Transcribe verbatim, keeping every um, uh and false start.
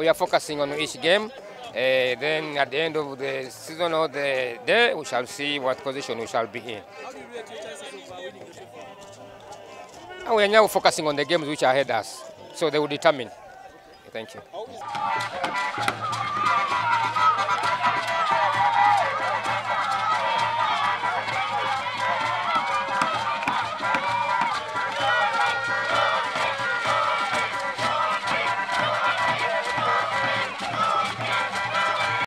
we are focusing on each game. Uh, then at the end of the season or the day, we shall see what position we shall be in. How do you rate your chances of uh, winning the trophy? And we are now focusing on the games which are ahead us, so they will determine. Thank you.